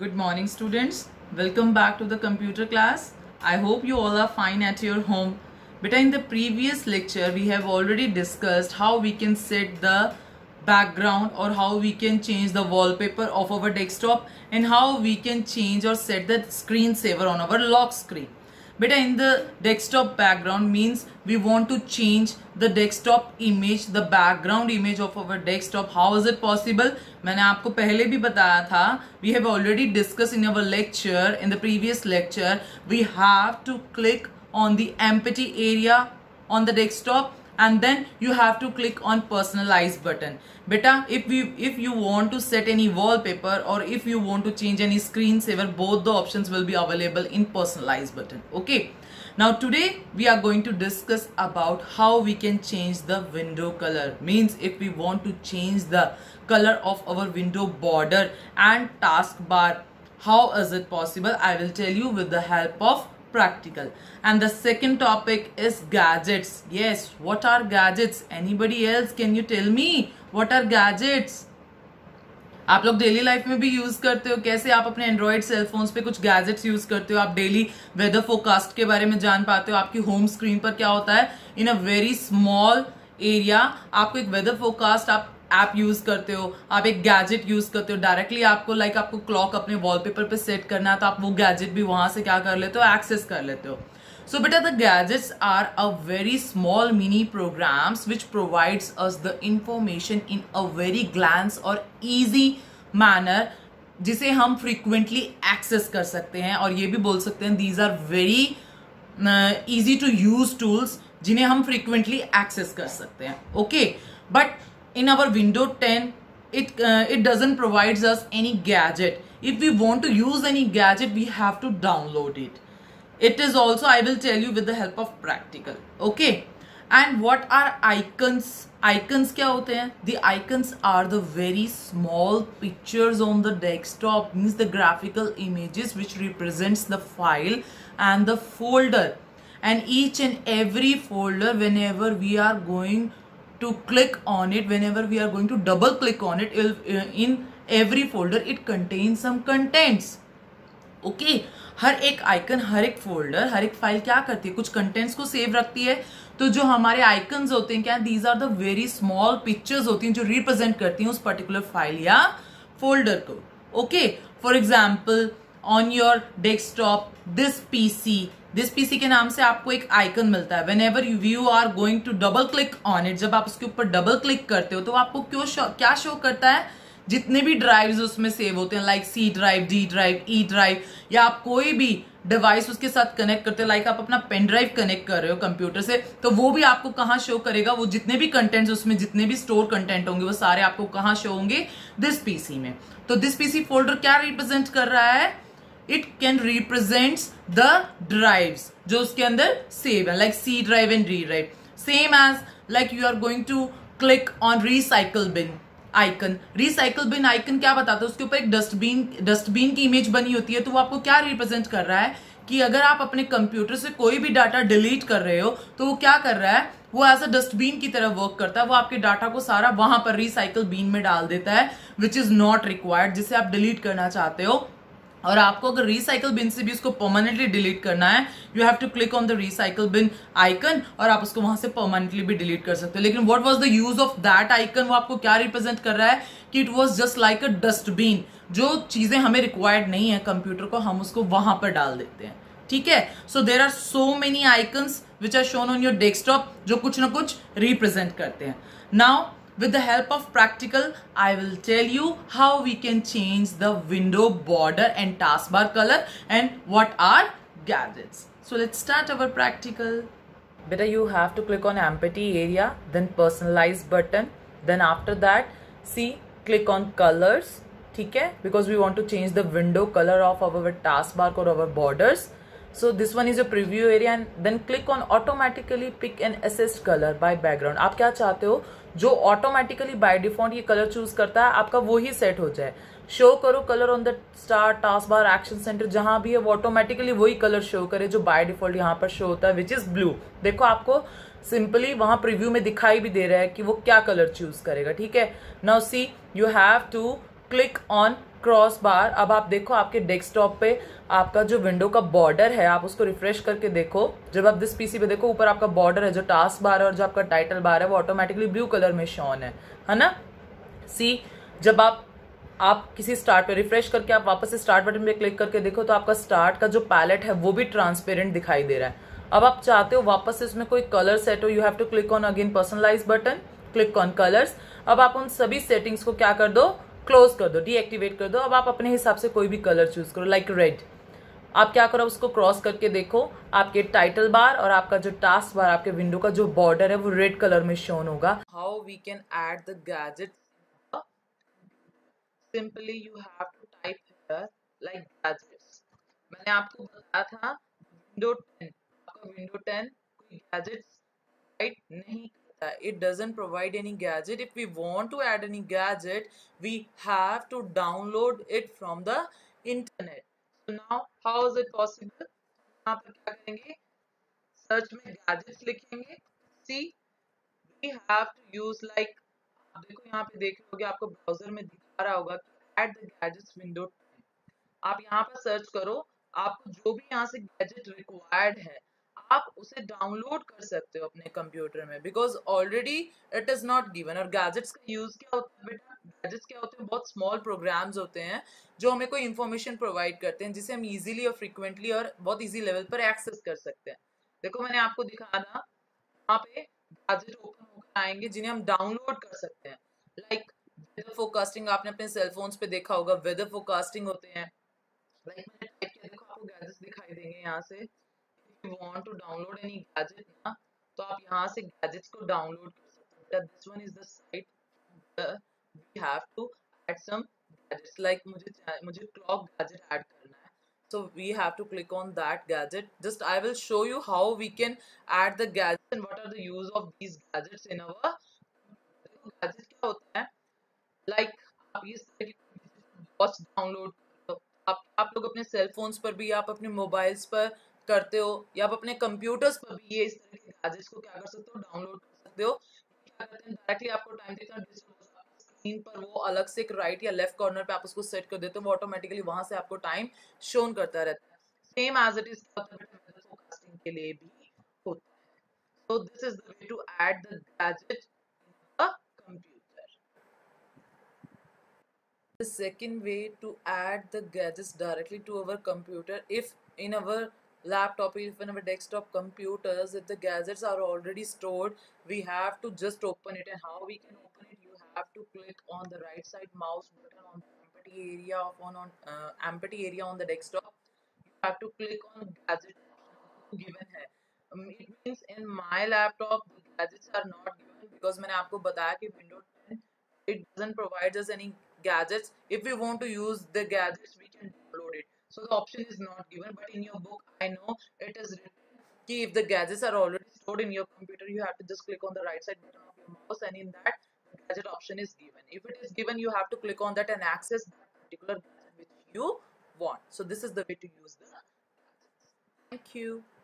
Good morning, students. Welcome back to the computer class. I hope you all are fine at your home. But in the previous lecture, we have already discussed how we can set the background or how we can change the wallpaper of our desktop and how we can change or set the screensaver on our lock screen. But in the desktop background means we want to change the desktop image, the background image of our desktop. How is it possible? मैंने आपको पहले भी बताया था. We have already discussed in our lecture, in the previous lecture. We have to click on the empty area on the desktop and then you have to click on personalize button. Beta, if you want to set any wallpaper or if you want to change any screensaver, both the options will be available in personalize button. Okay. Now today we are going to discuss about how we can change the window color. Means if we want to change the color of our window border and taskbar, how is it possible? I will tell you with the help of practical. And the second topic is gadgets. Yes, what are gadgets? Anybody else? Can you tell me what are gadgets? आप लोग daily life में भी use करते हो. कैसे आप अपने Android cellphones पे कुछ गैजेट्स यूज करते हो. आप डेली वेदर फोरकास्ट के बारे में जान पाते हो. आपकी होम स्क्रीन पर क्या होता है, in a very small area आपको एक वेदर फोरकास्ट आप ऐप यूज करते हो. आप एक गैजेट यूज करते हो. डायरेक्टली आपको आपको क्लॉक अपने वॉलपेपर पे सेट करना है तो आप वो गैजेट भी वहां से क्या कर लेते हो, एक्सेस कर लेते हो. So beta, the gadgets are a very small mini programs which provides us the information in a very glance or easy manner जिसे हम frequently access कर सकते हैं. और ये भी बोल सकते हैं these are very easy to use tools जिन्हें हम frequently access कर सकते हैं. Okay, but in our window 10 it doesn't provides us any gadget. If we want to use any gadget we have to download it. It is also, I will tell you with the help of practical. Okay. And what are icons? Icons क्या होते हैं? The icons are the very small pictures on the desktop. Means the graphical images which represents the file and the folder. And each and every folder, whenever we are going to click on it, whenever we are going to double click on it, in every folder it contains some contents. Okay हर एक icon, हर एक folder, हर एक file क्या करती है, कुछ contents को save रखती है. तो जो हमारे आइकन्स होते हैं क्या, these are the very small pictures होती हैं जो रिप्रेजेंट करती हैं उस पर्टिकुलर फाइल या फोल्डर को. Okay, for example on your desktop this PC के नाम से आपको एक आइकन मिलता है. Whenever you are going to double click on it, जब आप उसके ऊपर डबल क्लिक करते हो तो आपको क्या शो करता है, जितने भी ड्राइव्स उसमें सेव होते हैं, like C drive, D drive, E drive, या आप कोई भी डिवाइस उसके साथ कनेक्ट करते हो, लाइक आप अपना पेन ड्राइव कनेक्ट कर रहे हो कंप्यूटर से, तो वो भी आपको कहाँ शो करेगा, वो जितने भी कंटेंट्स उसमें जितने भी स्टोर कंटेंट होंगे वो सारे आपको कहाँ शो होंगे, दिस पीसी में. तो दिस पीसी फोल्डर क्या रिप्रेजेंट कर रहा है, it can represents the drives जो उसके अंदर सेव है, like C drive and D drive. Same as like you are going to click on recycle bin icon. Recycle bin icon क्या बताता है, उसके ऊपर एक डस्टबिन की इमेज बनी होती है. तो वो आपको क्या रिप्रेजेंट कर रहा है कि अगर आप अपने कंप्यूटर से कोई भी डाटा डिलीट कर रहे हो तो वो क्या कर रहा है, वो एज अ डस्टबिन की तरह वर्क करता है. वो आपके डाटा को सारा वहां पर रिसाइकल बिन में डाल देता है विच इज नॉट रिक्वायर्ड, जिसे आप डिलीट करना चाहते हो. और आपको अगर रिसाइकल बिन से भी उसको परमानेंटली डिलीट करना है, you have to click on the recycle bin icon और आप उसको वहां से परमानेंटली भी डिलीट कर सकते हो. लेकिन what was the use of that icon, वो आपको क्या रिप्रेजेंट कर रहा है कि it was just like a dustbin. जो चीजें हमें रिक्वायर्ड नहीं है कंप्यूटर को, हम उसको वहां पर डाल देते हैं. ठीक है. So there are so many icons which are shown on your desktop जो कुछ ना कुछ रिप्रेजेंट करते हैं. Now with the help of practical, I will tell you how we can change the window border and taskbar color and what are gadgets. So let's start our practical. Beta, you have to click on empty area, then personalize button, then after that see click on colors. ठीक है, because we want to change the window color of our taskbar or our borders. So this one is a preview area and then click on automatically pick an assist color by background. आप क्या चाहते हो, जो automatically by default ये colour choose करता है आपका वो ही सेट हो जाए. शो करो colour on the star, task bar, action centre, जहां भी है वो ऑटोमेटिकली वही कलर शो करे जो बाय डिफॉल्ट यहाँ पर शो होता है विच इज ब्लू. देखो आपको सिंपली वहां प्रीव्यू में दिखाई भी दे रहा है कि वो क्या कलर चूज करेगा. ठीक है. Now see you have to click on cross bar. अब आप देखो आपके डेस्कटॉप पे आपका जो विंडो का बॉर्डर है, आप उसको रिफ्रेश करके देखो। जब आप दिस पीसी पे देखो, ऊपर आपका बॉर्डर है, जो टास्क बार है और जो आपका टाइटल बार है वो ऑटोमेटिकली ब्लू कलर में शॉन है ना। सी, जब आप किसी स्टार्ट पे रिफ्रेश करके आप वापस से स्टार्ट बटन पे क्लिक करके देखो तो आपका स्टार्ट का जो पैलेट है वो भी ट्रांसपेरेंट दिखाई दे रहा है। अब आप चाहते हो वापस से उसमें कोई कलर सेट हो, you have to click on again personalise button, click on colours. अब आप उन सभी सेटिंग्स को क्या कर दो, क्लोज कर दो, डीएक्टिवेट कर दो। अब आप अपने हिसाब से कोई भी कलर चूज करो, लाइक रेड। आप क्या करो, उसको क्रॉस करके देखो, आपके टाइटल बार और आपका जो टास्क बार, आपके विंडो का जो बॉर्डर है वो रेड कलर में शोन होगा। How we can add the gadget, simply you have to type here like gadgets. मैंने आपको बताया था विंडो 10, आपका विंडो 10 कोई गैजेट्स राइट नहीं करता, it doesn't provide any gadget. If we want to add any gadget, we have to download it from the internet. So now how is it possible? यहाँ पर क्या करेंगे, सर्च में gadgets लिखेंगे। See, we have to use like, आप देखो यहाँ पे देख रहे होगे, आपको ब्राउजर में दिखा रहा होगा एड द गैजेट्स विंडो। आप यहाँ पर सर्च करो, आपको जो भी यहाँ से गैजेट रिक्वायर्ड है आप उसे डाउनलोड कर सकते हो अपने कंप्यूटर में, because already it is not given. और गैजेट्स का यूज क्या होता है बेटा, गैजेट्स क्या होते हैं, बहुत स्मॉल प्रोग्राम्स होते हैं जो हमें कोई इंफॉर्मेशन प्रोवाइड करते हैं जिसे हम इजीली और फ्रिक्वेंटली और बहुत इजी लेवल पर एक्सेस कर सकते हैं। देखो मैंने आपको दिखाया था, वहाँ पे गैजेट ओपन होकर आएंगे जिन्हें हम डाउनलोड कर सकते हैं। लाइक वेदर फोरकास्टिंग, आपने अपने सेलफोन्स पे देखा होगा, वेदर फोरकास्टिंग होते हैं। लाइक मैंने टाइप किया, देखो आपको गैजेट्स दिखाई देंगे यहाँ से। If you want to download any gadget ना, तो आप यहाँ से गैजेट्स को डाउनलोड कर सकते हो। This one is the site, we have to add some gadgets. Like मुझे क्लॉक गैजेट ऐड करना है, so we have to click on that gadget. Just I will show you how we can add the gadgets and what are the use of these gadgets in our gadget। क्या होता है, like आप इस तरह की watch download, आप लोग अपने सेल फोन्स पर भी, आप अपने मोबाइल्स पर करते हो, या आप अपने कंप्यूटर्स पर भी ये इस तरह के गैजेट्स को क्या कर सकते हो, डाउनलोड कर सकते हो। क्या करते हैं, डायरेक्टली आपको टाइम देता है स्क्रीन पर, वो अलग से एक राइट या लेफ्ट कॉर्नर पे आप उसको सेट कर देते हो, वो ऑटोमेटिकली वहां से आपको टाइम शोन करता रहता है। Same as it is weather forecasting के लिए भी होता है। So this is the way to add the gadget in the computer. The second way to add the gadgets directly to our computer, if in our laptop, if in our desktop computers, if the gadgets are already stored, we have to just open it. And how we can open it, you have to click on the right side mouse button on the empty area empty area on the desktop. You have to click on gadget given hai. It means in my laptop the gadgets are not given, because मैंने आपको बताया कि Windows 10 it doesn't provide us any gadgets. If we want to use the gadgets, we can download it. So the option is not given, but in your book, I know it is written कि if the gadgets are already stored in your computer, you have to just click on the right side button of your mouse, and in that, the gadget option is given. If it is given, you have to click on that and access that particular gadget which you want. So this is the way to use the gadgets. Thank you.